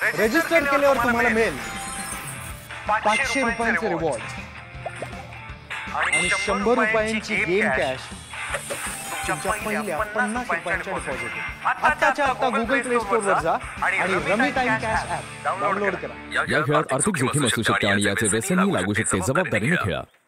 Register केल्यावर तुम्हाला मिळेल 500 रुपयांचे रिवॉर्ड आणि 100 रुपयांची गेम कॅश तुमच्या पहिल्या 50 रुपयांच्या डिपॉझिट। आत्ताच्या आत्ता गुगल प्ले स्टोर वर जा आणि rummy time cash app download करा। या खेळात आर्थिक जोखीम असू शकते आणि याचे व्यसनही लागू शकते। जबाबदारीने खेळा।